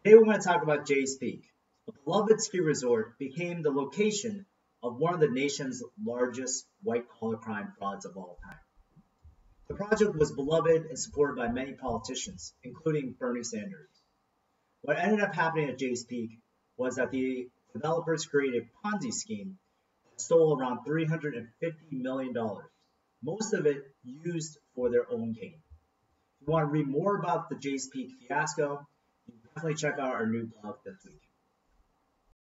Today we're going to talk about Jay's Peak. A beloved ski resort became the location of one of the nation's largest white-collar crime frauds of all time. The project was beloved and supported by many politicians, including Bernie Sanders. What ended up happening at Jay's Peak was that the developers created a Ponzi scheme that stole around $350 million, most of it used for their own gain. If you want to read more about the Jay's Peak fiasco, you can definitely check out our new blog this week.